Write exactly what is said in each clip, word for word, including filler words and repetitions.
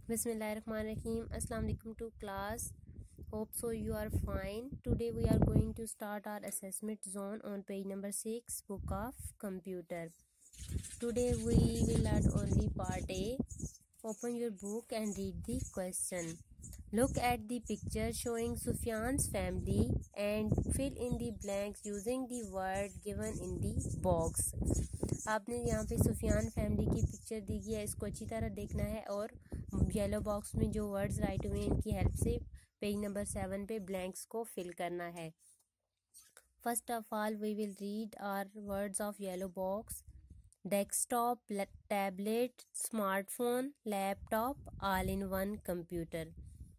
Bismillahirrahmanirrahim. Assalamu alaikum to class. Hope so you are fine. Today we are going to start our assessment zone on page number six, book of computer. Today we will learn only part A. Open your book and read the question. Look at the picture showing Sufyan's family and fill in the blanks using the word given in the box. आपने यहाँ पे Sufiyan family की picture दी गई है, इसको अच्छी तरह देखना है और येलो बॉक्स में जो वर्ड्स राइट हुए हैं इनकी हेल्प से पेज नंबर सेवन पे ब्लैंक्स को फिल करना है. First of all we will read our words of yellow box. Desktop, tablet, smartphone, laptop, all in one computer.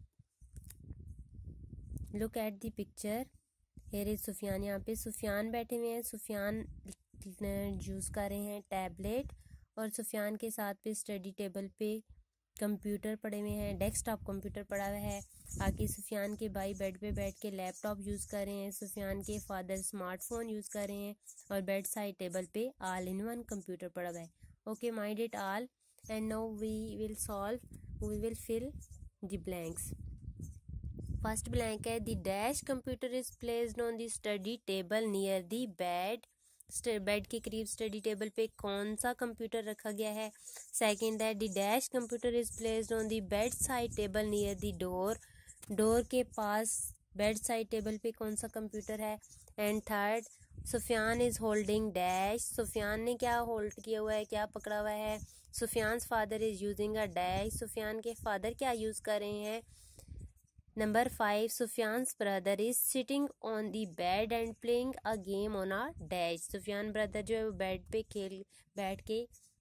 Look at the picture. Here is Sufiyan. यहाँ पे सुफियान बैठे हुए हैं. सुफियान यूज़ कर रहे हैं टैबलेट और सुफियान के साथ पे स्टडी टेबल पे कंप्यूटर पड़े हुए हैं. डेस्कटॉप कंप्यूटर पड़ा हुआ है. आगे सुफियान के भाई बेड पे बैठ के लैपटॉप यूज़ कर रहे हैं. सुफियान के फादर स्मार्टफोन यूज़ कर रहे हैं और बेड साइड टेबल पे ऑल इन वन कंप्यूटर पड़ा हुआ है. Okay, mind it all and now we will solve. We will fill the blanks. First blank है the dash computer is placed on the study table near the bed. Bed के करीब study table पे कौन सा computer रखा गया है. Second है the dash computer is placed on the bed side table near the door. Door के पास बेड साइड टेबल पे कौन सा कंप्यूटर है. And third, Sufiyan is holding dash. Sufiyan ने क्या होल्ड किया हुआ है, क्या पकड़ा हुआ है. Sufiyan father is using a dash. Sufiyan के फादर क्या यूज कर रहे हैं. Number five, Sufiyan's brother is sitting on the bed and playing a game on a dash. Sufiyan brother जो है वो बेड पे खेल बैठ के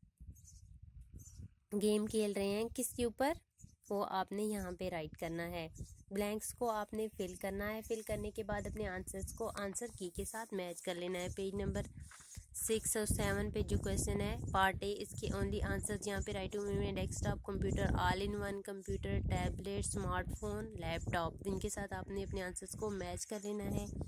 गेम खेल रहे हैं. किसके ऊपर, वो आपने यहाँ पे राइट करना है. ब्लैंक्स को आपने फिल करना है. फिल करने के बाद अपने आंसर्स को आंसर की के साथ मैच कर लेना है. पेज नंबर सिक्स और सेवन पे जो क्वेश्चन है पार्ट ए, इसके ओनली आंसर्स यहाँ पे राइट हुए हैं. Desktop computer, all in one computer, tablet, smartphone, laptop. इनके साथ आपने अपने आंसर्स को मैच कर लेना है.